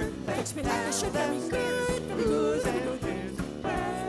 Fetch me like a sugar, very good, very good, very good.